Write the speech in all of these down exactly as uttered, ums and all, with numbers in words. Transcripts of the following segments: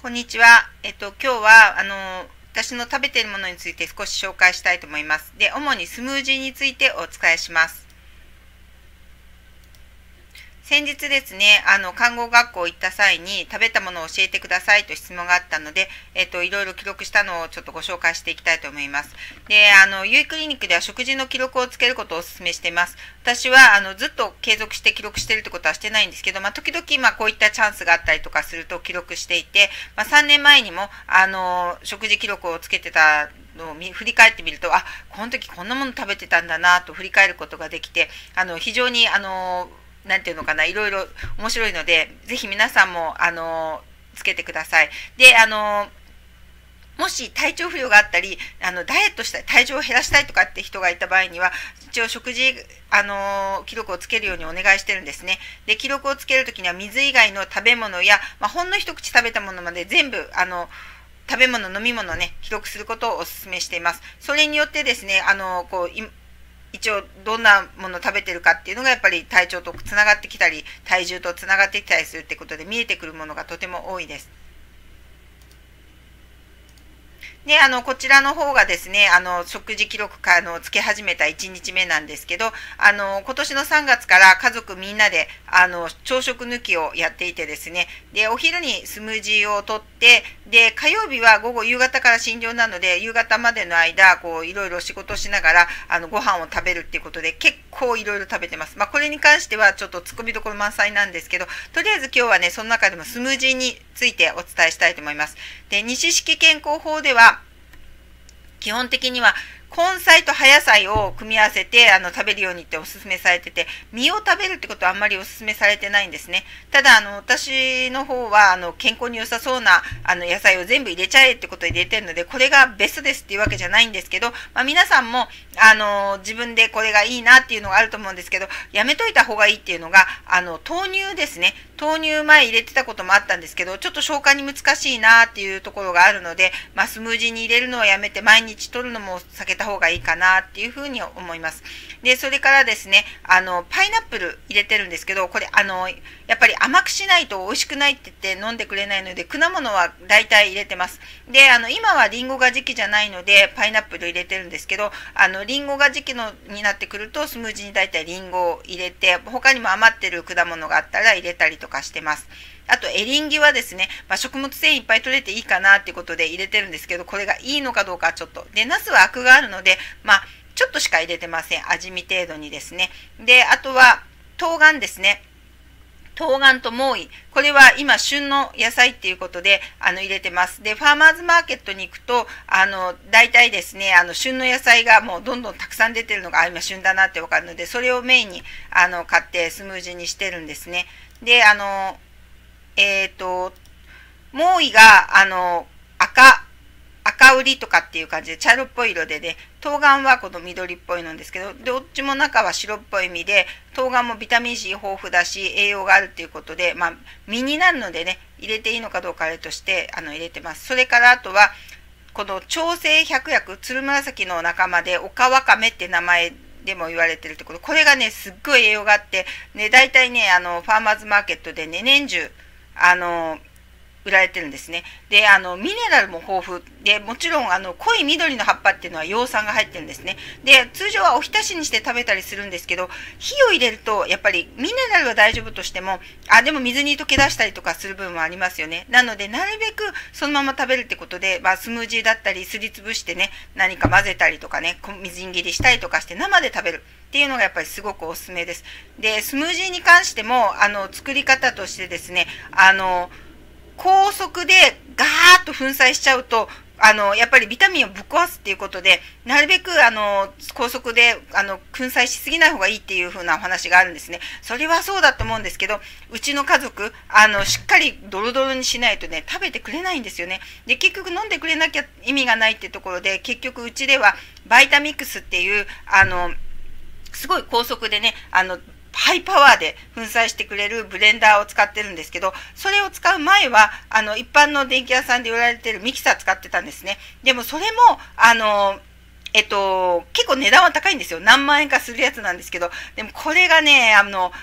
こんにちは。えっと、今日は、あの、私の食べているものについて少し紹介したいと思います。で、主にスムージーについてお伝えします。先日ですね、あの、看護学校行った際に食べたものを教えてくださいと質問があったので、えっと、いろいろ記録したのをちょっとご紹介していきたいと思います。で、あの、ゆいクリニックでは食事の記録をつけることをお勧めしています。私は、あの、ずっと継続して記録しているってことはしてないんですけど、まあ、時々、まあ、こういったチャンスがあったりとかすると記録していて、まあ、さんねんまえにも、あの、食事記録をつけてたのを振り返ってみると、あ、この時こんなもの食べてたんだなと振り返ることができて、あの、非常に、あの、なんていうのかな、いろいろ面白いので、ぜひ皆さんも、あの、つけてください。で、あの、もし体調不良があったり、あの、ダイエットしたい、体重を減らしたいとかって人がいた場合には、一応食事、あの、記録をつけるようにお願いしてるんですね。で、記録をつけるときには水以外の食べ物や、まあ、ほんの一口食べたものまで全部、あの、食べ物、飲み物をね、記録することをお勧めしています。それによってですね、あの、こう、一応どんなものを食べてるかっていうのがやっぱり体調とつながってきたり体重とつながってきたりするってことで見えてくるものがとても多いです。で、あの、こちらの方がですね、あの、食事記録か、あの、つけ始めたいちにちめなんですけど、あの、今年のさんがつから家族みんなで、あの、朝食抜きをやっていてですね、で、お昼にスムージーをとって、で、火曜日は午後夕方から診療なので、夕方までの間、こう、いろいろ仕事しながら、あの、ご飯を食べるっていうことで、結構いろいろ食べてます。まあ、これに関してはちょっと突っ込みどころ満載なんですけど、とりあえず今日はね、その中でもスムージーについてお伝えしたいと思います。で、西式健康法では、基本的には根菜と葉野菜を組み合わせてあの食べるようにってお勧めされてて、実を食べるってことはあんまりお勧めされてないんですね。ただあの私の方はあの健康に良さそうなあの野菜を全部入れちゃえってことで入れてるので、これがベストですっていうわけじゃないんですけど、まあ、皆さんもあの自分でこれがいいなっていうのがあると思うんですけど、やめといた方がいいっていうのがあの豆乳ですね。豆乳前入れてたこともあったんですけど、ちょっと消化に難しいなっていうところがあるので、まあ、スムージーに入れるのをやめて毎日取るのも避けた方がいいかなっていうふうに思います。で、それからですね、あの、パイナップル入れてるんですけど、これ、あの、やっぱり甘くしないと美味しくないって言って飲んでくれないので、果物は大体入れてます。で、あの、今はリンゴが時期じゃないので、パイナップル入れてるんですけど、あの、リンゴが時期のになってくると、スムージーに大体リンゴを入れて、他にも余ってる果物があったら入れたりとかしてます。あとエリンギはですね、まあ、食物繊維いっぱい取れていいかなっていうことで入れてるんですけど、これがいいのかどうかはちょっと。で、ナスはアクがあるので、まあ、ちょっとしか入れてません。味見程度にですね。で、あとは、冬瓜ですね。冬瓜とモーイ。これは今旬の野菜っていうことで、あの、入れてます。で、ファーマーズマーケットに行くと、あの、大体ですね、あの、旬の野菜がもうどんどんたくさん出てるのが、あ、今旬だなってわかるので、それをメインに、あの、買ってスムージーにしてるんですね。で、あの、えっと、モーイが、あの、赤、赤売りとかっていう感じで茶色っぽい色でね、冬瓜はこの緑っぽいのですけど、どっちも中は白っぽい実で、冬瓜もビタミン C 豊富だし、栄養があるっていうことで、まあ、実になるのでね、入れていいのかどうかあれとして、あの、入れてます。それからあとは、この長生百薬、つるむらさきの仲間で、オカワカメって名前でも言われてるってこと、これがね、すっごい栄養があって、ね、大体ね、あの、ファーマーズマーケットでね、年中、あの、売られてるんですね。で、あの、ミネラルも豊富で、もちろん、あの、濃い緑の葉っぱっていうのは葉酸が入ってるんですね。で、通常はおひたしにして食べたりするんですけど、火を入れると、やっぱりミネラルは大丈夫としても、あ、でも水に溶け出したりとかする部分もありますよね。なので、なるべくそのまま食べるってことで、まあ、スムージーだったり、すりつぶしてね、何か混ぜたりとかね、みじん切りしたりとかして生で食べる。っていうのがやっぱりすごくおすすめです。で、スムージーに関しても、あの、作り方としてですね、あの、高速でガーッと粉砕しちゃうと、あの、やっぱりビタミンをぶっ壊すっていうことで、なるべく、あの、高速で、あの、粉砕しすぎない方がいいっていう風なお話があるんですね。それはそうだと思うんですけど、うちの家族、あの、しっかりドロドロにしないとね、食べてくれないんですよね。で、結局飲んでくれなきゃ意味がないっていうところで、結局うちでは、バイタミックスっていう、あの、すごい高速でね、あの、ハイパワーで粉砕してくれるブレンダーを使ってるんですけど、それを使う前は、あの、一般の電気屋さんで売られてるミキサー使ってたんですね。でもそれも、あの、えっと、結構値段は高いんですよ。何万円かするやつなんですけど、でもこれがね、あの、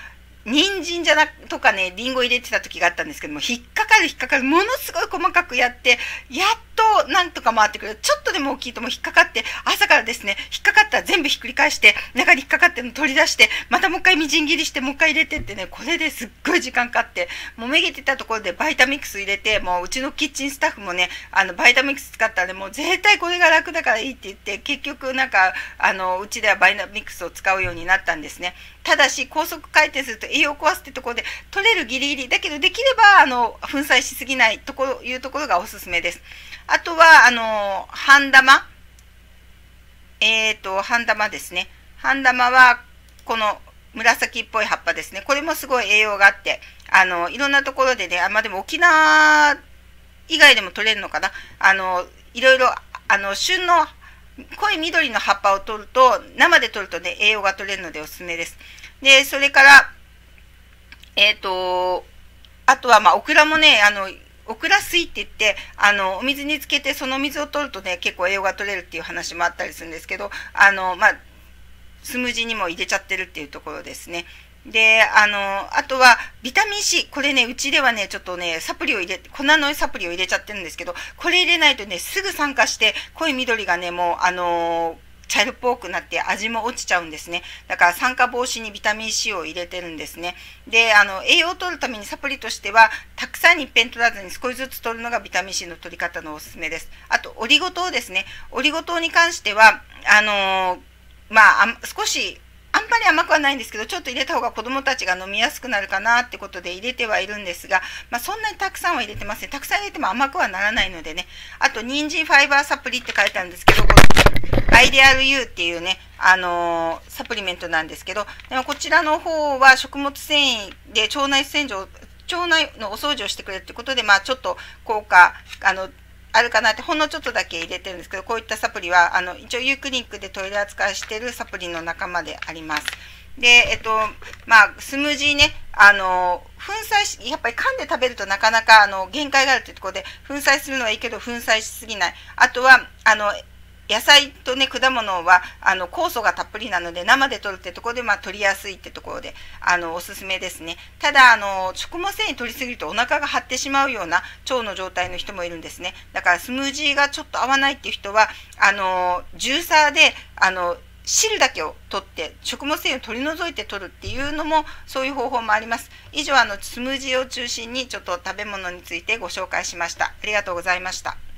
人参じゃなとかね、リンゴ入れてた時があったんですけども、引っかかる引っかかる、ものすごい細かくやって、やっとなんとか回ってくる。ちょっとでも大きいとも引っかかって、朝からですね、引っかかったら全部ひっくり返して、中に引っかかってるの取り出して、またもう一回みじん切りして、もう一回入れてってね、これですっごい時間かかって、もうめげてたところでバイタミックス入れて、もううちのキッチンスタッフもね、あの、バイタミックス使ったらね、もう絶対これが楽だからいいって言って、結局なんか、あの、うちではバイタミックスを使うようになったんですね。ただし、高速回転すると栄養を壊すってところで、取れるギリギリ、だけどできれば、あの、粉砕しすぎないところ、いうところがおすすめです。あとは、あの、半玉。えっと、半玉ですね。半玉は、この紫っぽい葉っぱですね。これもすごい栄養があって、あの、いろんなところでね、あ、まあ、でも沖縄以外でも取れるのかな。あの、いろいろ、あの、旬の濃い緑の葉っぱを取ると、生で取るとね、栄養が取れるのでおすすめです。で、それから、えっと、あとは、まあ、オクラもね、あの、オクラ水って言って、あの、お水につけて、その水を取るとね、結構栄養が取れるっていう話もあったりするんですけど、あの、まあ、スムージーにも入れちゃってるっていうところですね。で、あの、あとは、ビタミン C。これね、うちではね、ちょっとね、サプリを入れ、粉のサプリを入れちゃってるんですけど、これ入れないとね、すぐ酸化して、濃い緑がね、もう、あの茶色っぽくなって味も落ちちゃうんですね。だから酸化防止にビタミン C を入れてるんですね。で、あの、栄養を取るためにサプリとしては、たくさんにいっぺん取らずに少しずつ取るのがビタミン C の取り方のおすすめです。あと、オリゴ糖ですね。オリゴ糖に関しては、あのまあ、少し、あんまり甘くはないんですけど、ちょっと入れた方が子どもたちが飲みやすくなるかなってことで入れてはいるんですが、まあ、そんなにたくさんは入れてません。たくさん入れても甘くはならないのでね。あと、人参ファイバーサプリって書いてあるんですけど、このアイデアル U っていうね、あのー、サプリメントなんですけど、でもこちらの方は食物繊維で腸内洗浄、腸内のお掃除をしてくれるってことで、まあ、ちょっと効果、あの、あるかなって、ほんのちょっとだけ入れてるんですけど、こういったサプリは、あの、一応ユークリニックで取り扱いしているサプリの仲間であります。で、えっと、まあ、スムージーね、あの、粉砕し、やっぱり噛んで食べるとなかなか、あの、限界があるっていうところで、粉砕するのはいいけど、粉砕しすぎない。あとは、あの、野菜とね、果物は、あの、酵素がたっぷりなので、生で取るってところで、まあ、取りやすいってところで、あの、おすすめですね。ただ、あの、食物繊維取りすぎるとお腹が張ってしまうような腸の状態の人もいるんですね。だから、スムージーがちょっと合わないっていう人は、あの、ジューサーで、あの、汁だけを取って、食物繊維を取り除いて取るっていうのも、そういう方法もあります。以上、あの、スムージーを中心に、ちょっと食べ物についてご紹介しました。ありがとうございました。